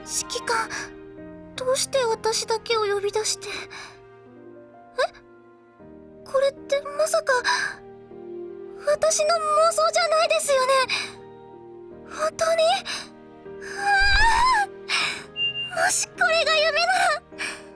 指揮官、どうして私だけを呼び出して。これってまさか私の妄想じゃないですよね。本当に。もしこれが夢なら